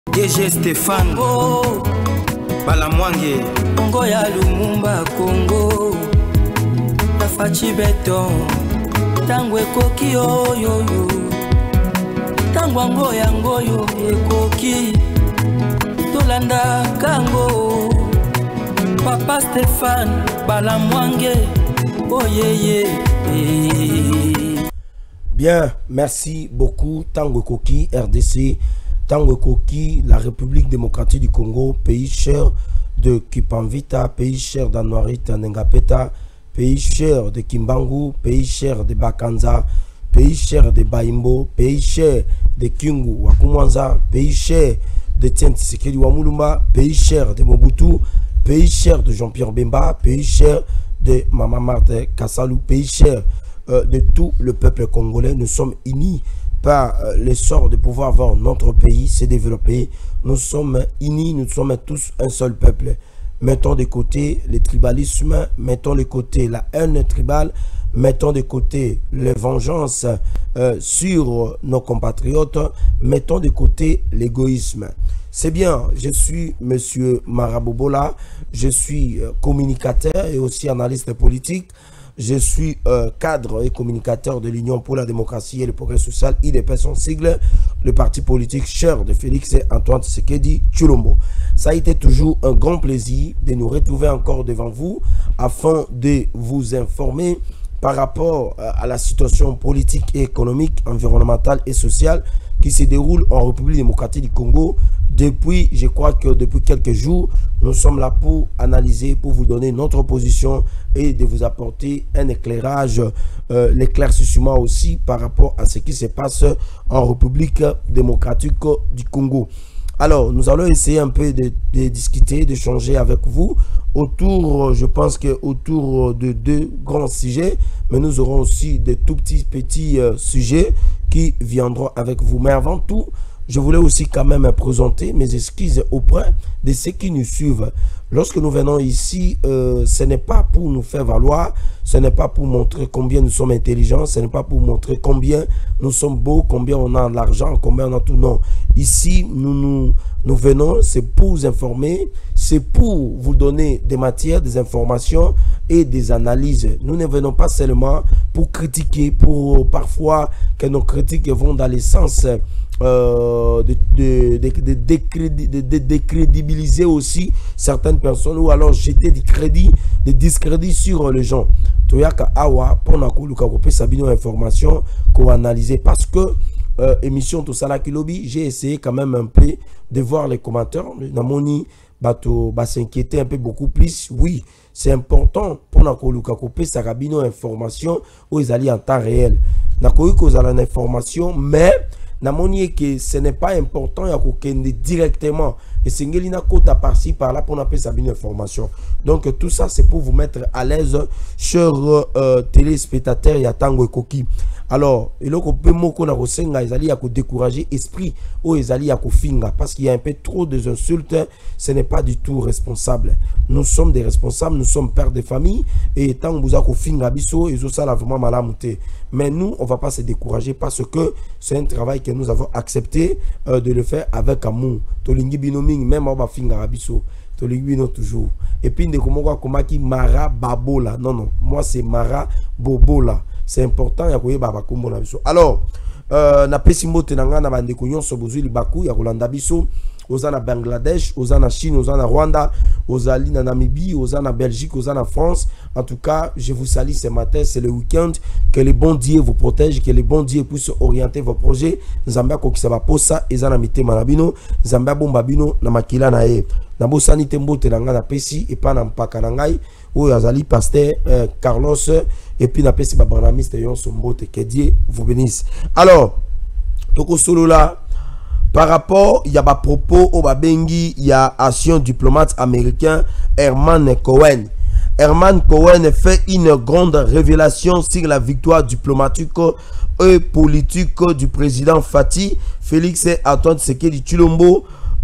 DG Stéphane Balamwange Congo ya Lumumba Congo Tafachi Beton Tangwe koki oyo Tangwango yango yo ekoki Tolanda kango Papa Stéphane Balamwange Oh yeah. Bien, merci beaucoup Tango Koki, RDC, Tango Koki, la République démocratique du Congo, pays cher de Kipanvita, pays cher d'Anouarit Nengapeta, pays cher de Kimbangu, pays cher de Bakanza, pays cher de Baimbo, pays cher de Kingu Wakumwanza, pays cher de Tientisekedi Wamulumba, pays cher de Mobutu, pays cher de Jean-Pierre Bemba, pays cher de Mama Marthe Kassalou, pays cher de tout le peuple congolais. Nous sommes unis par l'essor de pouvoir voir notre pays se développer. Nous sommes unis, nous sommes tous un seul peuple. Mettons de côté le tribalisme, mettons de côté la haine tribale, mettons de côté les vengeances sur nos compatriotes, mettons de côté l'égoïsme. C'est bien, je suis Monsieur Marabobola, je suis communicateur et aussi analyste politique. Je suis cadre et communicateur de l'Union pour la démocratie et le progrès social, IDP son sigle, le parti politique cher de Félix et Antoine Tshisekedi Tshilombo. Ça a été toujours un grand plaisir de nous retrouver encore devant vous afin de vous informer par rapport à la situation politique et économique, environnementale et sociale qui se déroule en République démocratique du Congo. Depuis, je crois que depuis quelques jours, nous sommes là pour analyser, pour vous donner notre position et de vous apporter un éclairage, l'éclaircissement aussi par rapport à ce qui se passe en République démocratique du Congo. Alors, nous allons essayer un peu de discuter, d'échanger avec vous autour, je pense que autour de deux grands sujets, mais nous aurons aussi de tout petits sujets qui viendront avec vous. Mais avant tout, je voulais aussi quand même présenter mes excuses auprès de ceux qui nous suivent. Lorsque nous venons ici, ce n'est pas pour nous faire valoir, ce n'est pas pour montrer combien nous sommes intelligents, ce n'est pas pour montrer combien nous sommes beaux, combien on a de l'argent, combien on a tout. Non. Ici, nous venons, c'est pour vous informer, c'est pour vous donner des matières, des informations et des analyses. Nous ne venons pas seulement pour critiquer, pour parfois que nos critiques vont dans le sens de décrédibiliser aussi certaines personnes ou alors jeter du crédit, des discrédits sur les gens. Toyaka awa pour sabino information qu'on analyser parce que émission tout ça là qui lobby, j'ai essayé quand même un peu de voir les commentaires. Namoni bato s'inquiéter un peu beaucoup plus. Oui, c'est important pour nakoluka kopé sabino information où ils allaient en temps réel. Nakoyi kozala information mais namoni que ce n'est pas important ya kokende directement et singeli na kota par-ci par-là pour n'appeler ça une information. Donc tout ça c'est pour vous mettre à l'aise chers téléspectateurs ya Tango Koki. Alors eloko pe moko na kosenga ezali ya ko décourager esprit ou ezali ya ko finga parce qu'il y a un peu trop de insultes, ce n'est pas du tout responsable. Nous sommes des responsables, nous sommes pères de famille et tant vous a ko finga biso ezo sala vraiment malamuté. Mais nous on va pas se décourager parce que c'est un travail que nous avons accepté de le faire avec amour. Tolingi binoming même on va finga biso. Tolingi bino toujours. Et puis ndeko moko komaki Mara Babola. Non, moi c'est Mara Bobola. C'est important ya koyeba bakombo na biso. Alors na pesi mbote na nga na bandeko nyonso bozuli baku ya kolanda biso ozana Bangladesh, ozana Chine, ozana Rwanda, ozali na Namibie, ozana Belgique, ozana France. En tout cas, je vous salue ce matin, c'est le week-end. Que le bon Dieu vous protège, que le bon Dieu puisse orienter vos projets. Zambia kokisaba posa ezana mitema na bino, Zambia bomba bino na makila na ye. Na bosani tembote na nga na pesi et pas na mpaka na ngai oyo azali pasteur Carlos et puis na pesi ba barnamiste yon sombote. Que Dieu vous bénisse. Alors, toko solo là par rapport, il y a des propos au Babengi, il y a ancien diplomate américain Herman Cohen. Herman Cohen fait une grande révélation sur la victoire diplomatique et politique du président Fati Félix et Antoine Tshisekedi Tshilombo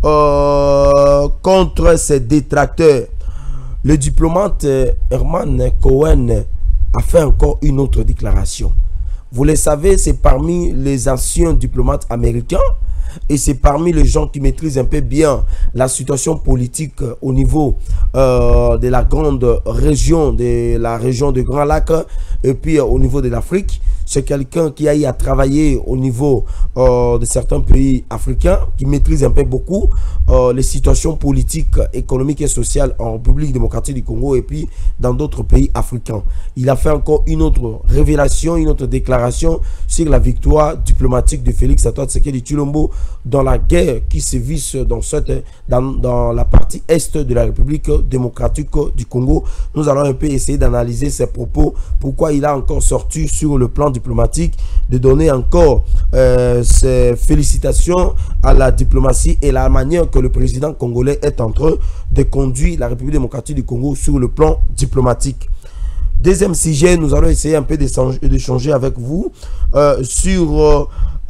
contre ses détracteurs. Le diplomate Herman Cohen a fait encore une autre déclaration. Vous le savez, c'est parmi les anciens diplomates américains. et c'est parmi les gens qui maîtrisent un peu bien la situation politique au niveau de la grande région, de la région de Grand Lac, et puis au niveau de l'Afrique. C'est quelqu'un qui a eu à travailler au niveau de certains pays africains, qui maîtrise un peu beaucoup les situations politiques, économiques et sociales en République démocratique du Congo et puis dans d'autres pays africains. Il a fait encore une autre révélation, une autre déclaration sur la victoire diplomatique de Félix Antoine Tshisekedi Tshilombo dans la guerre qui sévit dans la partie est de la République démocratique du Congo. Nous allons un peu essayer d'analyser ses propos, pourquoi il a encore sorti sur le plan diplomatique, de donner encore ses félicitations à la diplomatie et la manière que le président congolais est en train de conduire la République démocratique du Congo sur le plan diplomatique. Deuxième sujet, nous allons essayer un peu d'échanger avec vous sur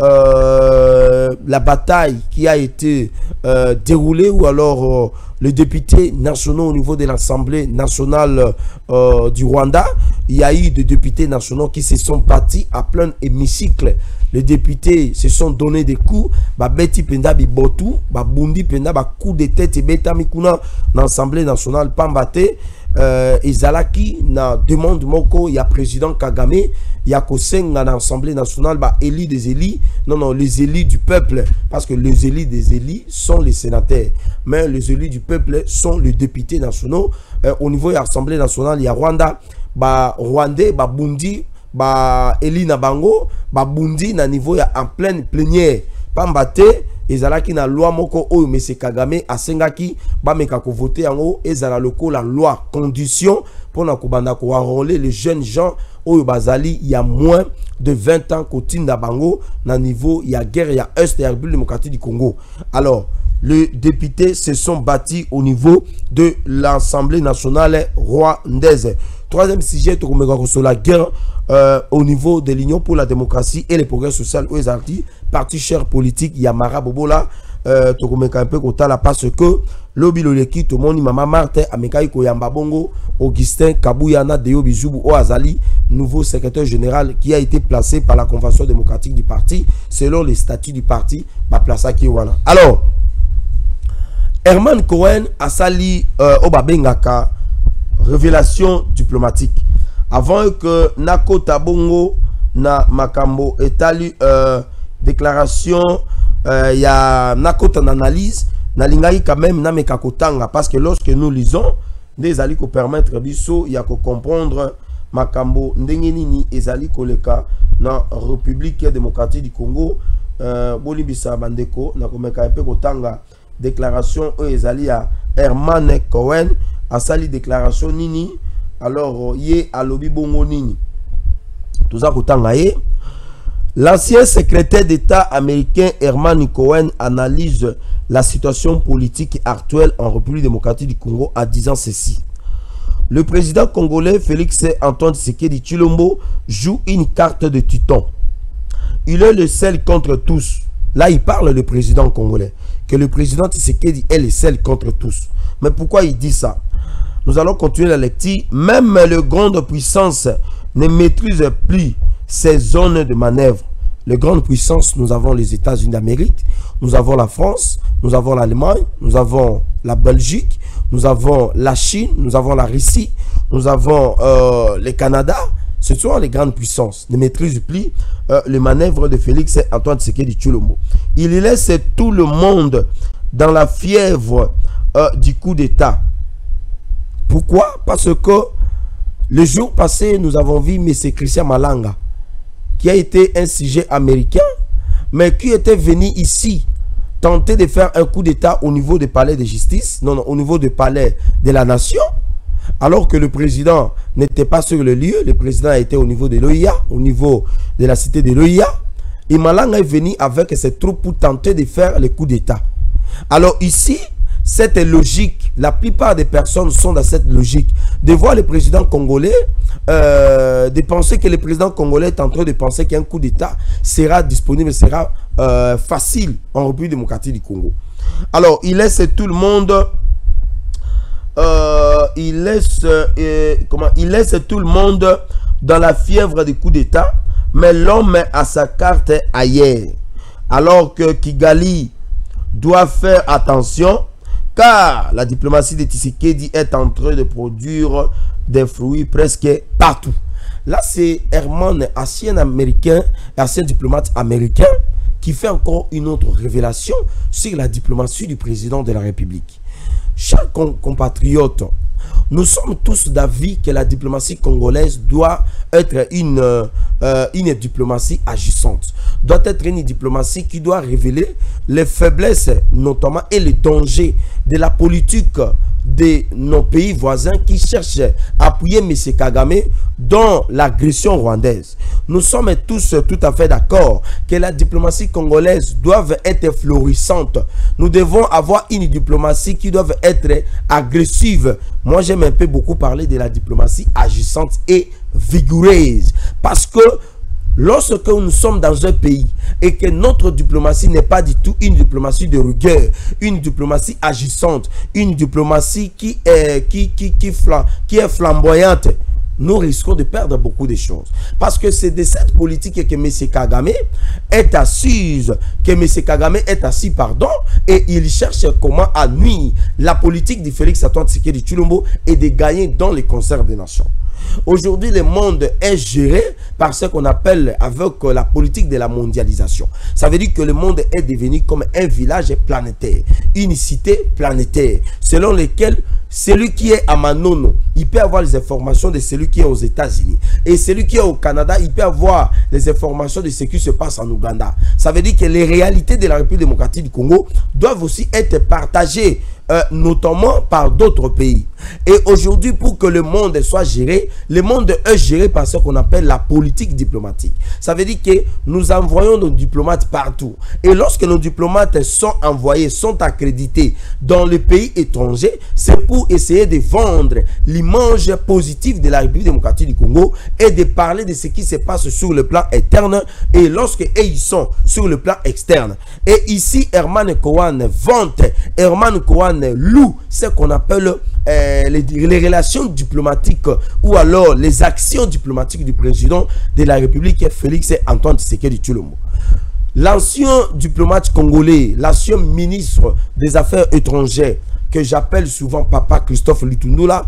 la bataille qui a été déroulée, ou alors les députés nationaux au niveau de l'Assemblée nationale du Rwanda. Il y a eu des députés nationaux qui se sont battus à plein hémicycle. Les députés se sont donné des coups, beti penda bibotu, bundi penda coup de tête beta mikuna dans l'Assemblée nationale pambate. Ezalaki na demande moko ya président Kagame ya kosenga na l'Assemblée nationale élus des élus, non les élus du peuple, parce que les élus des élus sont les sénateurs, mais les élus du peuple sont les députés nationaux. Au niveau de l'Assemblée nationale, il y a Rwanda, Rwandais, bundi, élu na bango, bundi na niveau ya en pleine plénière pambate. Ezalaki na loi moko oyo M. Kagame asengaki bameka ko voter yango ezala loko la loi condition pour na kobanda ko enrôler les jeunes gens oyo bazali il y a moins de 20 ans kotinda bango na niveau ya guerre ya est ya République démocratique du Congo. Alors les députés se sont battus au niveau de l'Assemblée nationale rwandaise. Troisième sujet, sur la guerre au niveau de l'Union pour la démocratie et le progrès social aux artis, parti cher politique Yamara Bobola, un peu parce que l'obiloleki tout le monde Mama Martin Amekai Koyamba Bongo Augustin Kabouyana Deo Bizubu Oazali, nouveau secrétaire général qui a été placé par la Convention démocratique du parti selon les statuts du parti, place à Kiwana. Alors Herman Cohen a sali Obabengaka révélation diplomatique avant que Nako Tabongo na Makambo etali déclaration ya Nako tan analyse na lingai quand même na mekakotanga, parce que lorsque nous lisons des ali ko permettre biso ya ko comprendre Makambo ndenge nini ezali koleka na République démocratique du Congo. Bolibisa bandeko na ko meka pe kotanga déclaration ezali ya Herman Cohen a sali déclaration nini, alors yé alobi bongo nini tout ça kotanga ye. L'ancien secrétaire d'État américain Herman Cohen analyse la situation politique actuelle en République démocratique du Congo en disant ceci: le président congolais Félix Antoine Tshisekedi Tshilombo joue une carte de Titan. Il est le seul contre tous. Là, il parle le président congolais, que le président Tshisekedi est le seul contre tous. Mais pourquoi il dit ça? Nous allons continuer la lecture. Même les grandes puissances ne maîtrisent plus ces zones de manœuvre. Les grandes puissances, nous avons les États-Unis d'Amérique, nous avons la France, nous avons l'Allemagne, nous avons la Belgique, nous avons la Chine, nous avons la Russie, nous avons le Canada. Ce sont les grandes puissances, ne maîtrisent plus les manœuvres de Félix Antoine Tshisekedi Tshilombo. Il laisse tout le monde dans la fièvre du coup d'État. Pourquoi? Parce que le jour passé, nous avons vu M. Christian Malanga, qui a été un sujet américain, mais qui était venu ici tenter de faire un coup d'État au niveau du palais de justice, non, au niveau du palais de la nation, alors que le président n'était pas sur le lieu. Le président était au niveau de l'OIA, au niveau de la cité de l'OIA, et Malanga est venu avec ses troupes pour tenter de faire le coup d'État. Alors ici, cette logique, la plupart des personnes sont dans cette logique de voir le président congolais, de penser que le président congolais est en train de penser qu'un coup d'État sera disponible, sera facile en République démocratique du Congo. Alors, il laisse tout le monde, il laisse tout le monde dans la fièvre du coup d'État, mais l'homme a sa carte ailleurs. alors que Kigali doit faire attention, car la diplomatie de Tshisekedi est en train de produire des fruits presque partout. Là, c'est Herman, ancien diplomate américain, qui fait encore une autre révélation sur la diplomatie du président de la République. Chers compatriotes, nous sommes tous d'avis que la diplomatie congolaise doit être une diplomatie agissante. Doit être une diplomatie qui doit révéler les faiblesses, notamment, et les dangers de la politique de nos pays voisins qui cherchent à appuyer M. Kagame dans l'agression rwandaise. Nous sommes tous tout à fait d'accord que la diplomatie congolaise doit être florissante. Nous devons avoir une diplomatie qui doit être agressive. Moi, j'aime un peu beaucoup parler de la diplomatie agissante et vigoureuse. Parce que lorsque nous sommes dans un pays et que notre diplomatie n'est pas du tout une diplomatie de rigueur, une diplomatie agissante, une diplomatie qui est flamboyante, nous risquons de perdre beaucoup de choses. Parce que c'est de cette politique que M. Kagame est assis, et il cherche comment à nuire la politique de Félix Antoine Tshisekedi Tshilombo et de gagner dans les concerts des nations. Aujourd'hui, le monde est géré par ce qu'on appelle avec la politique de la mondialisation. Ça veut dire que le monde est devenu comme un village planétaire, une cité planétaire, selon lesquelles celui qui est à Manono, il peut avoir les informations de celui qui est aux États-Unis. Et celui qui est au Canada, il peut avoir les informations de ce qui se passe en Ouganda. Ça veut dire que les réalités de la République démocratique du Congo doivent aussi être partagées, notamment par d'autres pays. Et aujourd'hui, pour que le monde soit géré, le monde est géré par ce qu'on appelle la politique diplomatique. Ça veut dire que nous envoyons nos diplomates partout. Et lorsque nos diplomates sont envoyés, sont accrédités dans les pays étrangers, c'est pour essayer de vendre l'image positive de la République démocratique du Congo et de parler de ce qui se passe sur le plan interne et lorsque ils sont sur le plan externe. Et ici, Herman Kohan vante, Herman Kohan loue ce qu'on appelle les relations diplomatiques ou alors les actions diplomatiques du président de la République, Félix Antoine Tshisekedi Tshilombo. L'ancien diplomate congolais, l'ancien ministre des Affaires étrangères, que j'appelle souvent Papa Christophe Lutundula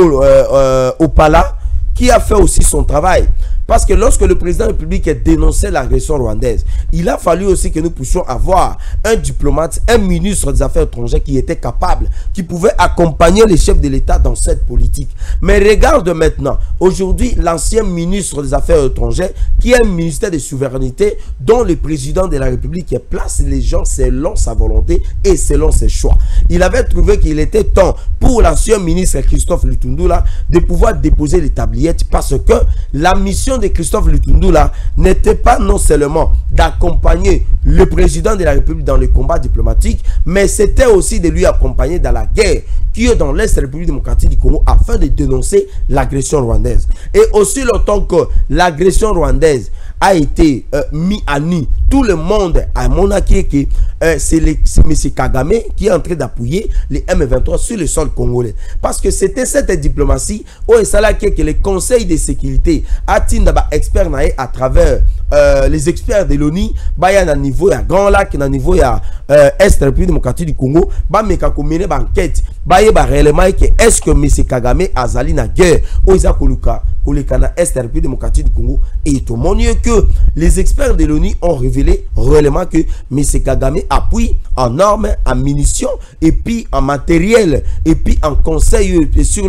au Pala, qui a fait aussi son travail. Parce que lorsque le président de la République a dénoncé l'agression rwandaise, il a fallu aussi que nous puissions avoir un diplomate, un ministre des Affaires étrangères qui était capable, qui pouvait accompagner les chefs de l'État dans cette politique. Mais regarde maintenant, aujourd'hui, l'ancien ministre des Affaires étrangères, qui est un ministère de souveraineté, dont le président de la République place les gens selon sa volonté et selon ses choix. Il avait trouvé qu'il était temps pour l'ancien ministre Christophe Lutundula de pouvoir déposer les tablillettes parce que la mission de Christophe Lutundula n'était pas non seulement d'accompagner le président de la République dans le combat diplomatique, mais c'était aussi de lui accompagner dans la guerre qui est dans l'Est de la République démocratique du Congo afin de dénoncer l'agression rwandaise. Et aussi longtemps que l'agression rwandaise a été mis à nu, tout le monde a monarqué que c'est M. Kagame qui est en train d'appuyer les M23 sur le sol congolais. Parce que c'était cette diplomatie où il s'agit que le Conseil de sécurité a expert à travers les experts de l'ONU, il y a un niveau à Grand Lac, un niveau à Est de la République démocratique du Congo, il y a une enquête, réellement est-ce que M. Kagame a zali na guerre où il y a Est de la République démocratique du Congo. Et tout le monde que les experts de l'ONU ont révélé réellement que M. Kagame appuie en armes, en munitions, et puis en matériel, et puis en conseil sur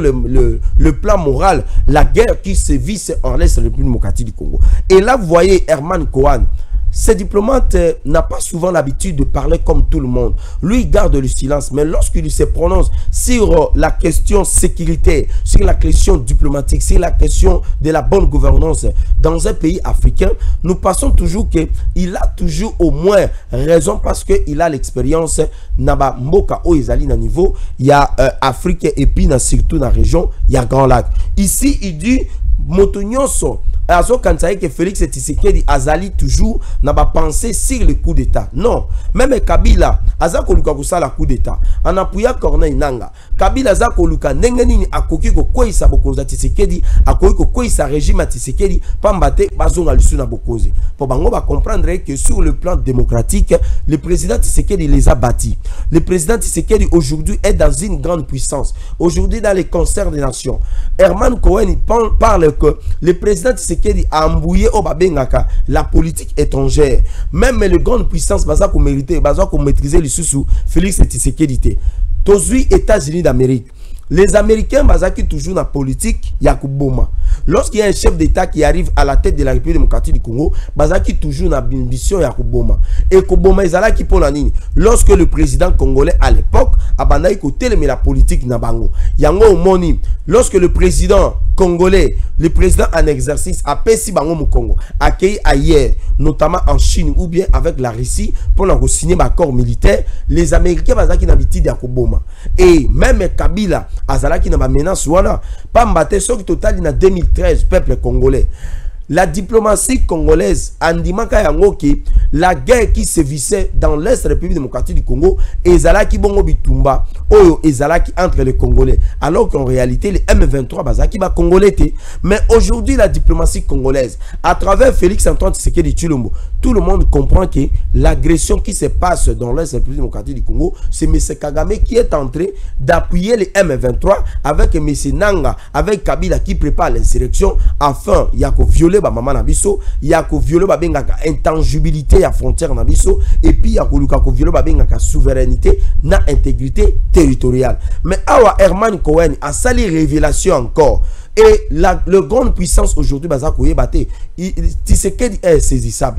le plan moral, la guerre qui se vit en l'Est de la République démocratique du Congo. Et là, vous voyez Herman Kohan, ce diplomate n'a pas souvent l'habitude de parler comme tout le monde. Lui, il garde le silence. Mais lorsqu'il se prononce sur la question sécuritaire, sur la question diplomatique, sur la question de la bonne gouvernance dans un pays africain, nous passons toujours qu'il a toujours au moins raison parce qu'il a l'expérience. Naba Mboka Oezali na niveau, il y a Afrique et puis surtout dans la région, il y a Grand Lac. Ici, il dit Moto nyonso azo kansaye que Félix Tshisekedi azali toujours n'a pas pensé sur le coup d'état. Non, même Kabila aza koluka kusala coup d'état. En appuyant Corneille Nanga, Kabila aza koluka ndenge nini akoki ko kwisa bokonza Tshisekedi, akoki ko kwisa régime Tshisekedi pambate bazonga lisu na bokonzi. Pour bango ba comprendre que sur le plan démocratique, le président Tshisekedi les a bâtis. Le président Tshisekedi aujourd'hui est dans une grande puissance. Aujourd'hui dans les concerts des nations, Herman Cohen parle que le président Tshisekedi a embouillé au babengaka la politique étrangère. Même les grandes puissances baza ko mériter, baza ko maîtriser le sous Félix Tshisekedi. Tozui États-Unis d'Amérique. Les Américains bazaki toujours na politique ya kuboma. Lorsqu'il y a un chef d'État qui arrive à la tête de la République démocratique du Congo, bazaki toujours na ambition ya kuboma. Et kuboma ezalaki pour la nini. Lorsque le président congolais à l'époque abandaki ko télémer la politique na bango. Yango omoni, lorsque le président congolais, le président en exercice a pesi bango mu Congo, accueilli ailleurs, notamment en Chine ou bien avec la Russie pour la signer un accord militaire, les Américains bazaki na bitide ya kuboma. Et même Kabila azalaki na ba menace wana pambate soki total na 2013 peuple congolais. La diplomatie congolaise andimaka yango ki la guerre qui sévissait dans l'Est République démocratique du Congo ezalaki bongo bitumba oyo ezalaki entre les Congolais, alors qu'en réalité les M23 bazaki ba congolais te. Mais aujourd'hui la diplomatie congolaise à travers Félix Antoine Tshisekedi Tshilombo, tout le monde comprend que l'agression qui se passe dans l'Est République démocratique du Congo, c'est M. Kagame qui est en train d'appuyer les M23 avec M. Nanga, avec Kabila qui prépare l'insurrection afin il y a violer ba maman na biso, ya ko violer ba bengaka intangibilité ya frontière na biso, et puis ya ko luka ko violer ba bengaka souveraineté na intégrité territoriale. Mais awa Herman Cohen a sali révélation encore. Et le grande puissance aujourd'hui baza ko yebate Tshisekedi est saisissable.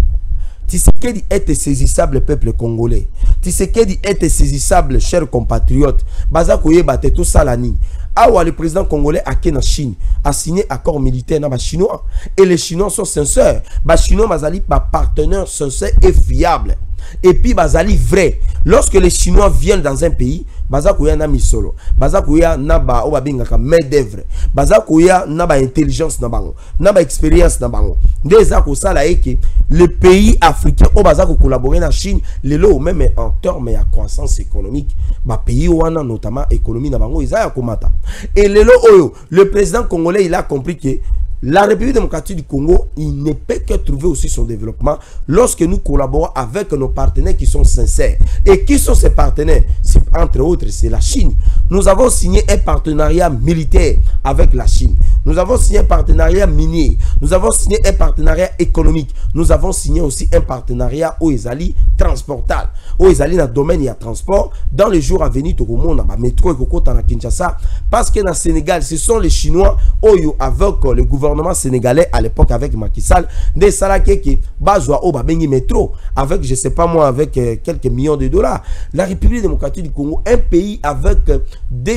Tshisekedi est saisissable, peuple congolais. Tshisekedi est saisissable, chers compatriotes. Baza ko yebate tout ça la ligne. Awa le président congolais a en Chine a signé accord militaire na ba chinois, et les chinois sont sincères. Ba chinois bazali ba partenaire sincère et fiable. Et puis bazali vrai. Lorsque les Chinois viennent dans un pays, bazakuya na misolo, bazakuya na ba oba bingaka main d'œuvre, bazakuya na ba intelligence na bango, na ba expérience na bango. Déjà ko sala eke le pays africain o bazako collaborer na Chine, lelo même en termes de croissance économique, ba pays wana notamment économie na bango izaya komata. Et lelo oyo, le président congolais il a compris que la République démocratique du Congo, il ne peut que trouver aussi son développement lorsque nous collaborons avec nos partenaires qui sont sincères. Et qui sont ces partenaires? Entre autres, c'est la Chine. Nous avons signé un partenariat militaire avec la Chine. Nous avons signé un partenariat minier. Nous avons signé un partenariat économique. Nous avons signé aussi un partenariat au Ezali transportal. Au Ezali dans le domaine il y a transport. Dans les jours à venir, tout le monde a métro et Koko à Kinshasa. Parce que dans le Sénégal, ce sont les Chinois Oyo avec le gouvernement sénégalais à l'époque avec Macky Sall, des salariés qui bazwa au babengi métro avec je sais pas moi avec quelques millions de dollars. La République démocratique du Congo, un pays avec 2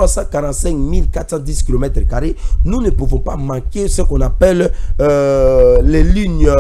345 410 km², nous ne pouvons pas manquer ce qu'on appelle les lignes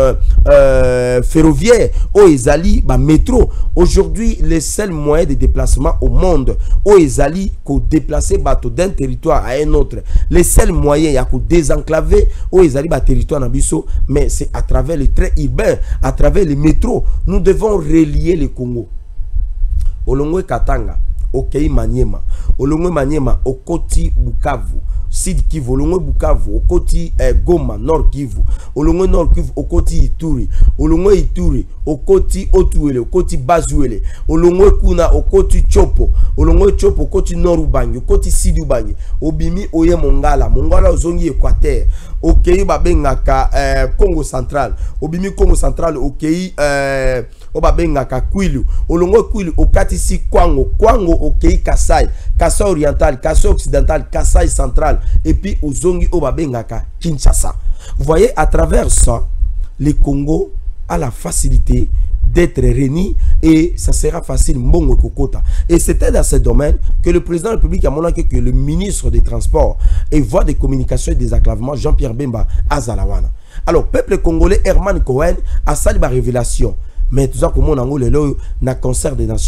ferroviaires au Ezali ba métro. Aujourd'hui, les seuls moyens de déplacement au monde au Ezali qu'on déplacer bateau d'un territoire à un autre, les seuls moyens il y a qu'on désenclaver où ils arrivent à territoire Nabiso, mais c'est à travers les trains urbains, à travers les métros. Nous devons relier le Congo. Olongwe Katanga, Okei Maniema, Olongwe Maniema, Okoti Bukavu, Sud Kivu, Olongwe Bukavu, Okoti Goma, Nord Kivu, Olongwe Nord Kivu, Okoti Ituri, Olongwe Ituri, Okoti Otuele, Okoti Bazuele, Olongwe Kuna, Okoti Chopo, Olongwe Chopo, Okoti Nord Ubangi, Okoti Sud Ubangi, Obimi Oye Mongala, Mongala Ozongi Équateur, Okei Babengaka Congo Central, Obimi Congo Central, Okei Obabengaka Kwilu, Olongwe Kwilu, Okatisi Kwango, Kwango Okei Kasai, Kasai Oriental, Kasai Occidental, Kasai Central, et puis Ozongi Obabengaka Kinshasa. Vous voyez, à travers ça, le Congo a la facilité d'être réuni et ça sera facile mbongo kokota. Et c'était dans ce domaine que le président de la République a montré que le ministre des Transports et voies des communications et des enclavements Jean-Pierre Bemba Azalawana. Alors, peuple congolais Herman Cohen a sali ba révélation. Mais tout ça comme on a le na concert des nations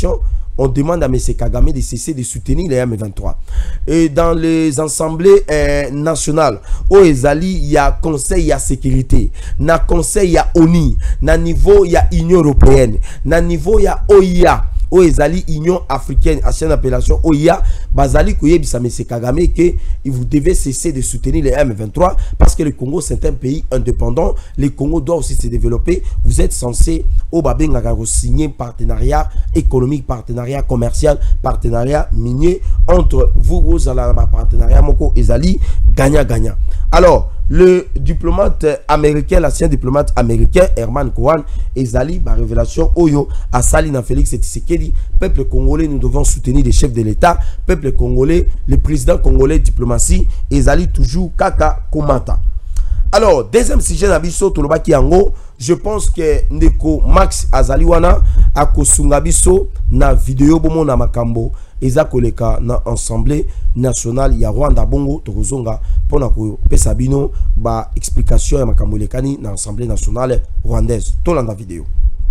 on demande à M. Kagame de cesser de soutenir les M23. Et dans les assemblées nationales, au Ezali, il y a conseil, il y a sécurité. Na conseil, il y a ONU. Na niveau, il y a Union européenne. Na niveau, il y a OIA. Au Ezali, Union africaine, ancienne appellation OIA, Bazali Kouyebisa M. Kagame, que vous devez cesser de soutenir les M23 parce que le Congo c'est un pays indépendant. Le Congo doit aussi se développer. Vous êtes censé au Babengaka signer partenariat économique, partenariat commercial, partenariat minier entre vous, vous allez partenariat Moko Ezali, gagnant-gagnant. Alors, le diplomate américain, l'ancien diplomate américain, Herman Cohen, Ezali, ma révélation, Oyo, à Salina Félix Tshisekedi, peuple congolais, nous devons soutenir les chefs de l'État, peuple congolais, le président congolais, diplomatie, Ezali toujours Kaka Komata. Alors, deuxième sujet, Nabiso, Tolobaki Yango, je pense que Ndeko Max Azaliwana, Akosungabiso, na vidéo, Bomo na Makambo, Eza koleka na assemblée nationale ya Rwanda bongo tokozonga pona ko pesa bino ba explication ya makambo lekani na assemblée nationale rwandaise. Tolanda vidéo.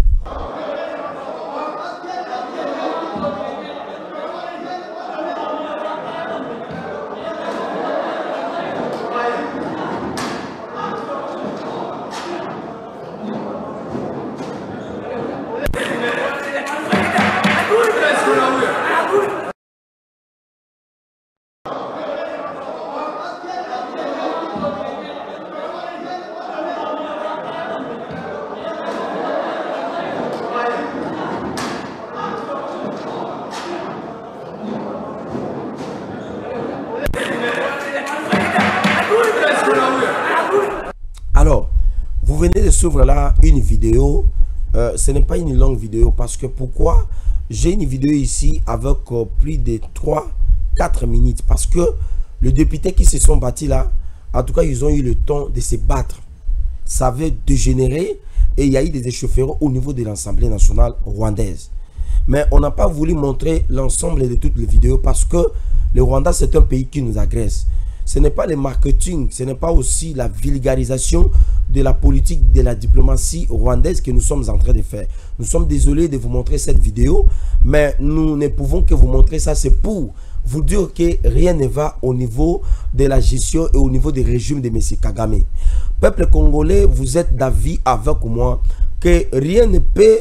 Alors, vous venez de suivre là une vidéo. Ce n'est pas une longue vidéo parce que pourquoi j'ai une vidéo ici avec plus de 3-4 minutes parce que les députés qui se sont battus là, en tout cas, ils ont eu le temps de se battre. Ça avait dégénéré et il y a eu des échauffourées au niveau de l'Assemblée nationale rwandaise. Mais on n'a pas voulu montrer l'ensemble de toutes les vidéos parce que le Rwanda, c'est un pays qui nous agresse. Ce n'est pas le marketing, ce n'est pas aussi la vulgarisation de la politique de la diplomatie rwandaise que nous sommes en train de faire. Nous sommes désolés de vous montrer cette vidéo, mais nous ne pouvons que vous montrer ça. C'est pour vous dire que rien ne va au niveau de la gestion et au niveau des régimes de M. Kagame. Peuple congolais, vous êtes d'avis avec moi que rien ne peut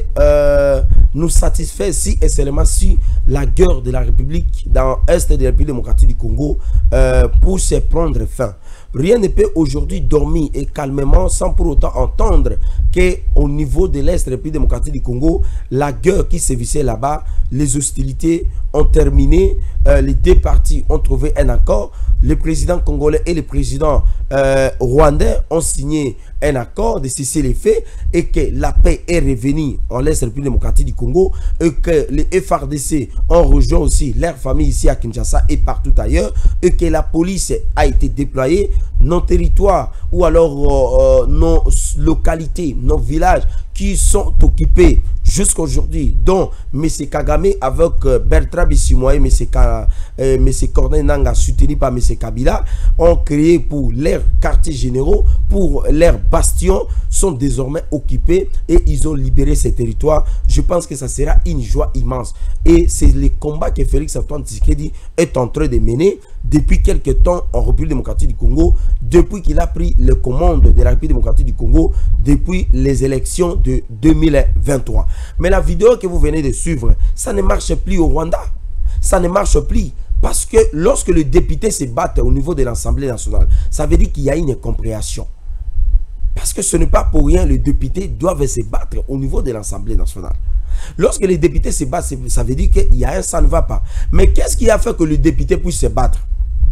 nous satisfaire si et seulement si la guerre de la République dans l'Est de la République démocratique du Congo pour se prendre fin. Rien ne peut aujourd'hui dormir et calmement sans pour autant entendre qu'au niveau de l'Est de la République démocratique du Congo, la guerre qui se vissait là-bas, les hostilités ont terminé, les deux parties ont trouvé un accord. Le président congolais et le président rwandais ont signé un accord de cesser les faits et que la paix est revenue en l'Est de la République démocratique du Congo et que les FRDC ont rejoint aussi leur famille ici à Kinshasa et partout ailleurs et que la police a été déployée, nos territoires ou alors nos localités, nos villages qui sont occupés jusqu'à aujourd'hui, dont M. Kagame avec Bertrand Bisimwa et M. Corneille Nanga soutenu par M. Kabila ont créé pour leurs quartiers généraux, pour leurs bastions, sont désormais occupés et ils ont libéré ces territoires. Je pense que ça sera une joie immense. Et c'est le combat que Félix Antoine Tshisekedi est en train de mener depuis quelques temps en République démocratique du Congo, depuis qu'il a pris les commandes de la République démocratique du Congo, depuis les élections de 2023. Mais la vidéo que vous venez de suivre, ça ne marche plus au Rwanda. Ça ne marche plus. Parce que lorsque les députés se battent au niveau de l'Assemblée nationale, ça veut dire qu'il y a une incompréhension. Parce que ce n'est pas pour rien, les députés doivent se battre au niveau de l'Assemblée nationale. Lorsque les députés se battent, ça veut dire qu'il y a un ça ne va pas. Mais qu'est-ce qui a fait que les députés puissent se battre?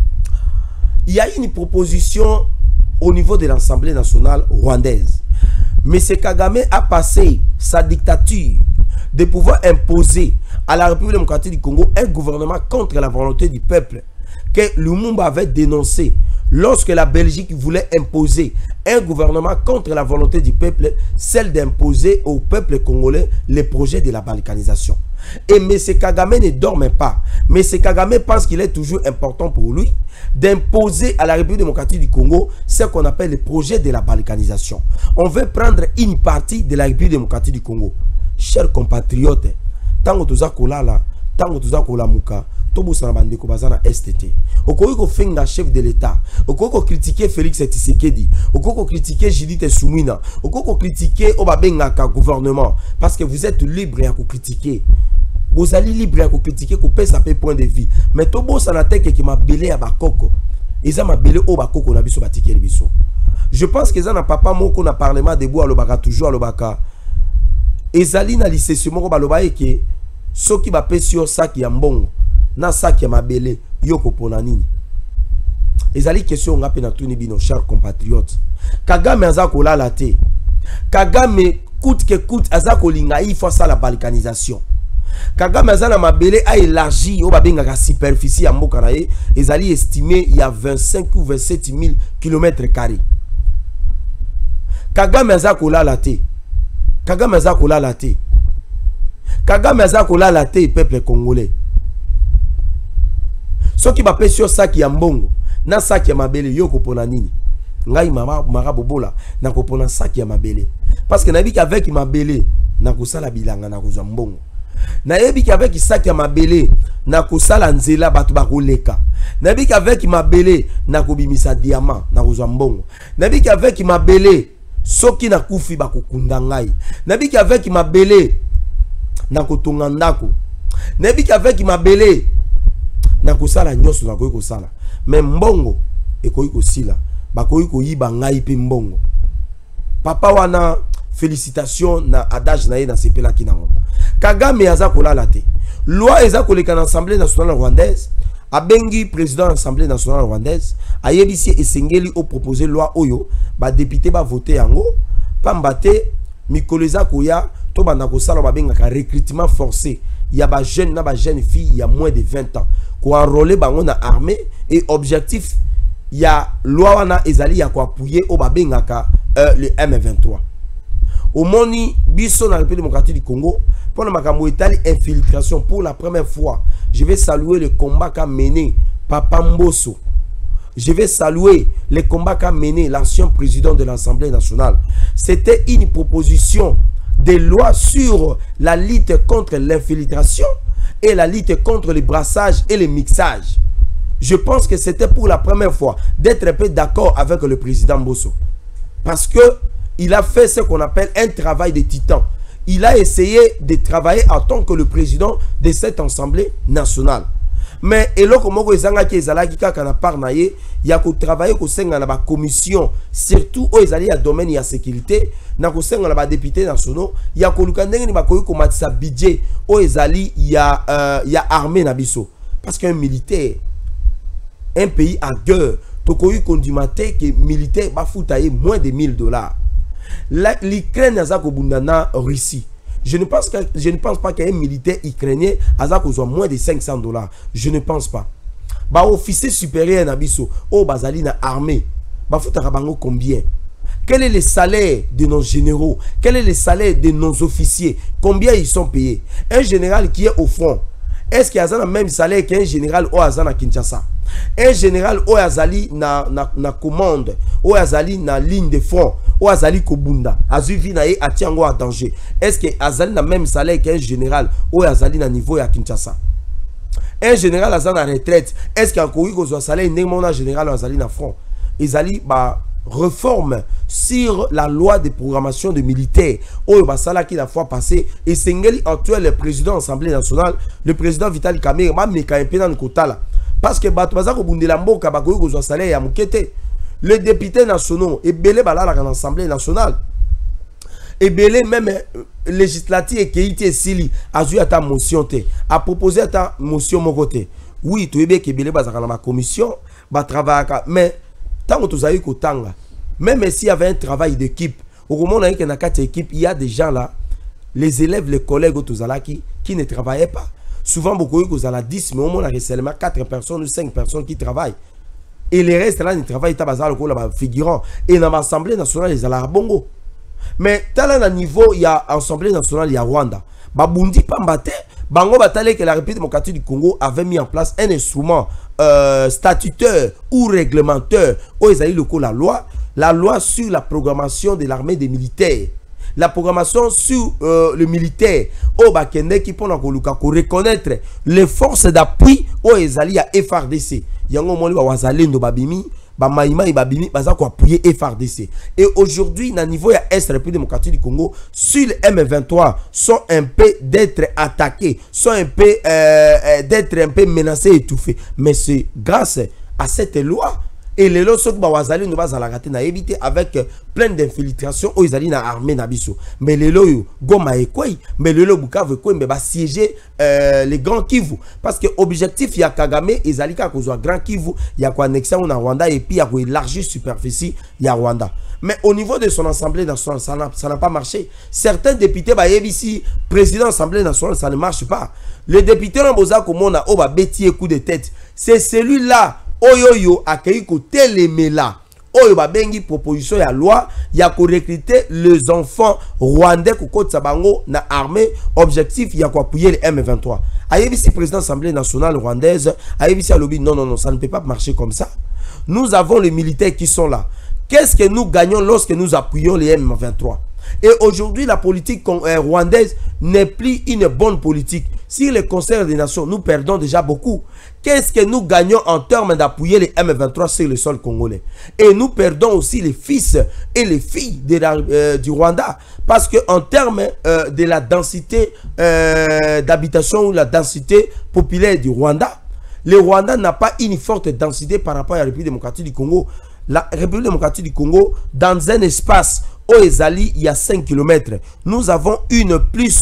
Il y a une proposition au niveau de l'Assemblée nationale rwandaise. M. Kagame a passé sa dictature de pouvoir imposer à la République démocratique du Congo un gouvernement contre la volonté du peuple que Lumumba avait dénoncé lorsque la Belgique voulait imposer un gouvernement contre la volonté du peuple, celle d'imposer au peuple congolais les projets de la balkanisation. Et M. Kagame ne dorme pas. M. Kagame pense qu'il est toujours important pour lui d'imposer à la République démocratique du Congo ce qu'on appelle le projet de la balkanisation. On veut prendre une partie de la République démocratique du Congo. Chers compatriotes, tant que tango tuza kolamuka tobusa na bandeko bazana STT okoki ko fenga chef de l'état okoki ko critiquer Félix Tshisekedi okoki ko critiquer Judith Soumina okoki ko critiquer obabengaka gouvernement parce que vous êtes libre à critiquer. Vous allez libre à critiquer ko pesa pe point de vue mais tobosa na teke ki mabele ya bakoko eza mabele o bakoko na biso batikeli biso. Je pense que ça n'a papa moko na parlement de bois alobaka toujours alobaka ezali na lisesi moko baloba eke soki ba pesio saki ya mbongo na saki ya mabele yoko pona nini. Ezali question ngape na tuni bino chers compatriotes. Kagame aza kolala te. Kagame coûte que coûte aza kolinga il faut ça la balkanisation. Kagame aza na mabele a élargi o babengaka superficie ya mboka na ye ezali estimé il y a 25 ou 27 000 km². Kagame aza kolala te. Kagame aza kolala te. Kagame aza kolala te peuple congolais. Soki ba pesio saki ya mbongo na saki ya mabele yoko pona nini. Ngai mama bobola na kopona saki ya mabele. Parce que nabi avec mabele na kosala bilanga na kozwa mbongo. Na yebi avec saki ya mabele na kosala nzela batu bakoleka. Nabi avec mabele na kobimisa diamant na kozwa mbongo. Nabi avec mabele soki na kufi bakokunda ngai. Nabi avec mabele na kotonga ndako. Nabi avec mabele na kosala nyoso na koyi kosala. Mais mbongo ekoyi kosila. Bakoyi koyiba ngai pe mbongo. Papa wana félicitations na adage na ye na sepela kinango. Kagame aza kolala te. Loi eza koleka na Assemblée nationale rwandaise. Abengi président de l'Assemblée nationale rwandaise. Ayebisi esengeli o proposer loi oyo. Ba député ba voter yango. Pambate mikoleza koya. To banda kosala babengaka recrutement forcé. Il y a ba jeune na ba jeune fille il y a moins de 20 ans. Ko enrôler bango na armée et objectif il y a loi wana ezali ya ko appuyer o babengaka le M23. Au moni biso na République démocratique du Congo pour le makambo etali infiltration pour la première fois. Je vais saluer le combat qu'a mené Papa Mbosso. Je vais saluer le combat qu'a mené l'ancien président de l'Assemblée nationale. C'était une proposition de loi sur la lutte contre l'infiltration et la lutte contre le brassage et le mixage. Je pense que c'était pour la première fois d'être un peu d'accord avec le président Mbosso. Parce que il a fait ce qu'on appelle un travail de titan. Il a essayé de travailler en tant que le président de cette Assemblée nationale. Mais eloko moko ezanga ki ezalaki kaka na parnaye ya ko travailler ko senga na ba commission surtout o ezali ya domaine ya sécurité na ko senga na ba député nationaux ya ko luka ndenge ni ba ko matisa budget o ezali ya armée na biso parce qu'un militaire un pays à guerre to ko yu kondimate que militaire ba futaye moins de $1000. L'Ukraine a bundana Russie. Je ne pense pas qu'un militaire ukrainien a moins de $500. Je ne pense pas. Ba officier supérieur nabiso o bazali na armée. Ba futaka bango combien? Quel est le salaire de nos généraux? Quel est le salaire de nos officiers? Combien ils sont payés? Un général qui est au front, est-ce qu'il a le même salaire qu'un général au Azana Kinshasa? Un général au Azali na commande, au Azali na ligne de front, au Azali Kobunda, Azuvi na ye atiango à danger. Est-ce que Azali na même salaire qu'un général au Azali na niveau à Kinshasa? Un général Azali na retraite, est-ce qu'il y a un salaire un général Azali na front? Azali ba réforme sur la loi de programmation de militaires. Oh, basala qui la fois passée et Sengeli actuel le président de l'Assemblée nationale, le président Vital Kamerhe, ma meka impena nkotala. Parce que Batouazako Bundelambo Kabakoyo Gozo Salé ya Mukete, les députés nationaux, et Belé Balala dans l'Assemblée nationale, et Belé même législative et Keïti Sili a joué à ta motion, a proposé à ta motion Mokote. Oui, tu es bien que Belé Bazaka dans ma commission, va travailler, mais tant que tu as eu Kotanga, même s'il y avait un travail d'équipe, au moment où il y a une équipe, il y a des gens là, les élèves, les collègues qui ne travaillaient pas. Souvent, beaucoup de gens 10, mais au moins, il y a seulement 4 personnes ou 5 personnes qui travaillent. Et les restes là, ils travaillent figurant. Et dans l'Assemblée nationale, ils ont bongo. Mais, dans le niveau, il y a l'Assemblée nationale, il y a Rwanda. Babundi Pambate, Bango Batale, que la République démocratique du Congo avait mis en place un instrument statutaire ou réglementaire où ils ont eu la loi sur la programmation de l'armée des militaires. la programmation sur le militaire au Bakende qui pour reconnaître les forces d'appui au Ezali à FRDC. Yango moni ba wazalendo babimi ba maïma et babimi baza ko appuyer FRDC. Et aujourd'hui na niveau ya Est République démocratique du Congo sur le M23 sont un peu d'être attaqués, sont un peu d'être un peu menacés, étouffés. Mais c'est grâce à cette loi. Et les lois sont que nous allons éviter avec plein d'infiltrations aux Israéliens dans l'armée nabiso. Mais les lois Goma et quoi, mais les lois Bukavu quoi, mais va siéger les grands Kivu. Parce que objectif il y a Kagame, Izalika qu'on soit grand Kivu, il y a quoi annexer on a Rwanda et puis il y a quoi élargir superficie, il y a Rwanda. Mais au niveau de son assemblée nationale, ça n'a pas marché. Certains députés, bah ici, président de l'assemblée nationale, ça ne marche pas. Le député Ramboza comme on a au bas bêtier coup de tête, c'est celui-là. Oyoyo accueilli côté les mela. Oyo ba bengi proposition ya loi ya ko recruter les enfants rwandais ko côte sabango na armée objectif ya ko appuyer les M23. Ayebisi président de l'Assemblée nationale rwandaise, ayebisi alobi non ça ne peut pas marcher comme ça. Nous avons les militaires qui sont là. Qu'est-ce que nous gagnons lorsque nous appuyons les M23? Et aujourd'hui, la politique rwandaise n'est plus une bonne politique. Si le Conseil des Nations, nous perdons déjà beaucoup. Qu'est-ce que nous gagnons en termes d'appuyer les M23 sur le sol congolais? Et nous perdons aussi les fils et les filles du Rwanda. Parce qu'en termes de la densité d'habitation ou la densité populaire du Rwanda, le Rwanda n'a pas une forte densité par rapport à la République démocratique du Congo. La République démocratique du Congo, dans un espace où Ezali, il y a 5 km, nous avons une